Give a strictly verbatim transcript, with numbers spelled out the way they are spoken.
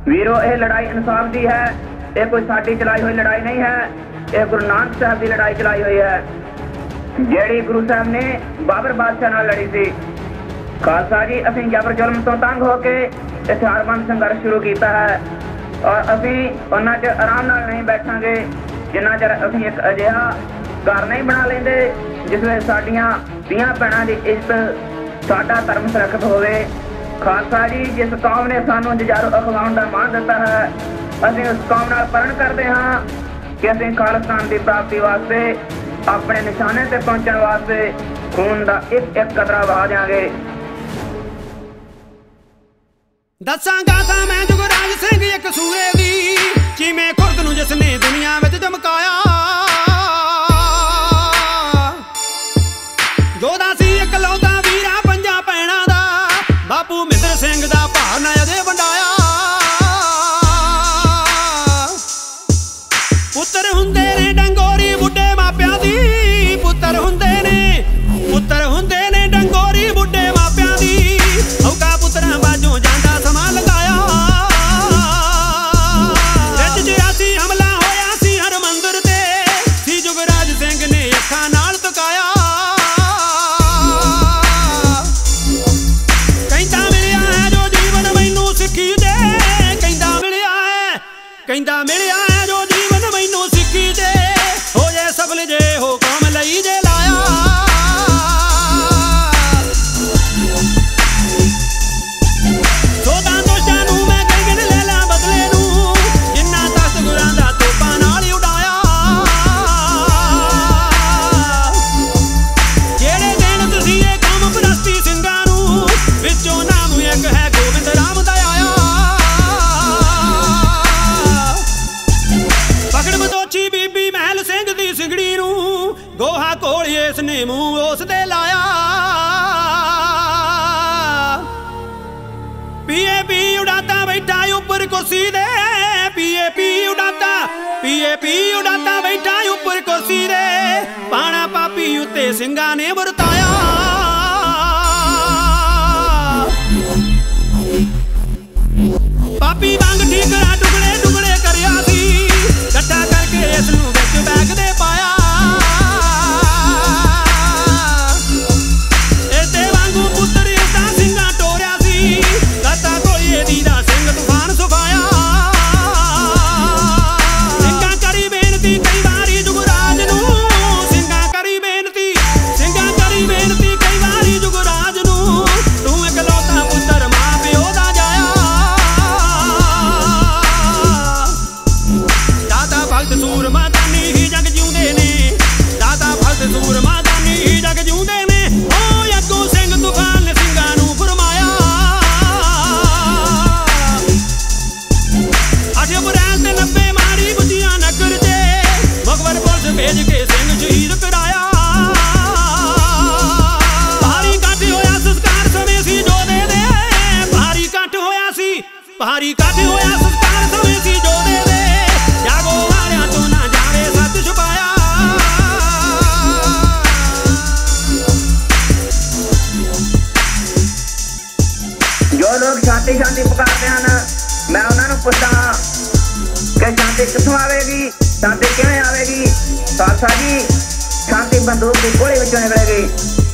वीरो यह लड़ाई इंसाफ की है, यह कोई साड़ी चलाई हुई लड़ाई नहीं है, यह गुरु नानक साहब की लड़ाई चलाई हुई है ਜਿਹੜੀ गुरु साहब ने बाबर बादशाह नाल लड़ी सी। खालसा जी असीं जबर जुल्म तो तंग होके हथियारबंद संघर्ष शुरू किया है और असीं उन्हां च आराम नाल नहीं बैठांगे जिन्ना चਿਰ असीं एक अजिहा घर नहीं बना लेंदे जिस वे साडियां धीआं भैणां दी इज्जत साडा धर्म सुरक्षित होवे। खालसा जी जिस कौम ने सानू जुझारू अखवाउण दा मान दिता है, असीं उस कौम नाल प्रण करते हाँ कि असीं खालिस्तान की प्राप्ति वास्ते अपने निशाने ते पहुंचने वास्ते खून का एक एक कतरा बहा देंगे। दसांगा तां मैं जुगराज सिंह एक सूरे दी जिवें खुर्द नूं जिसने दुनिया विच चमकाया। जोधा सी इकलौता वीरा पंजां भैणां दा, बापू मिंदर सिंह दा भार ना अजे वंडाया। पुत्तर हुंदे ने डंगोरी बुढ़े मापियां दी, पुत्तर हुंदे ने पुत्तर हुंदे ने डंगोरी बुढ़े मापियां दी, औका पुत्तरां बाजों जांदा समां लगाया। विच चौरासी हमला होया सी हरमंदर ते, सी जुगराज सिंह ने अखां नाल तकाया। कहंदा मिलिया है जो जीवन मैनू सिक्खी दे, कहंदा मिलिया है कहंदा मिलिया है जो जीवन मैनू सिक्खी दे, हो जे सफल जे हो कौम लई जे लाया। सोदां दोषां नूं मैं गिण ले ला बदले नूं, जिन्ना तख्त गुरां दा तोपां नाल उड़ाया। जेड़े दिन तसीए कौम परस्ती ਸਿੰਘਾਂ नूं, विचों नाम एक है गोबिंद राम दा आया। पकड़ मदोची बीबी महल सिंह दी सिंगड़ी नूं, गोहा कोल इसने मूंह उस दे लाया। पीए पी उड़ाता बैठा ऊपर कुर्सी दे, पीए पी उड़ाता पीए पी उड़ाता बैठा ऊपर कुर्सी दे, पाना पापी उत्ते ਸਿੰਘਾਂ ने वरताया। पापी वांग ठीकरा टुकड़े टुकड़े करिया सी, कट्ठा करके इस नूं विच बैग दे पाया। इसे वांगू पुत्तर इदां ਸਿੰਘਾਂ टोरिया सी, गाता कोई दी दा सिंह तूफान सुफाया। ਸਿੰਘਾਂ करी बेनती कई वारी जुगराज नूं, ਸਿੰਘਾਂ करी बेनती ਸਿੰਘਾਂ करी बेनती कई वारी जुगराज नूं, तू इकलौता पुत्तर मां प्यो दा जाया। दाता भगत सूरमा दानी ही जग जिउंदे ने, दाता भगत सूरमा दानी ही जग जिउंदे ने, ओ अग्गों सिंह तूफान ने ਸਿੰਘਾਂ नूं फरमाया। अठ अप्रैल ते नब्बे मारी बुझिया नगर ते, मुखबर पुलिस भेज के सिंह शहीद कराया। भारी इकट्ठ होया संस्कार समय सी जोधे दे, भारी इकट्ठ होया सी भारी इकट्ठ होया संस्कार समय सी जोधे दे, जागो वालियां तो ना जावे सत छुपाया। जो लोग शांति शांति पुकारते हैं, मैं उन्होंने पूछता हाँ कि शांति कितों आवेगी, शांति किवें आवेगी। खालसा जी शांति बंदूक की गोली विचों निकलेगी।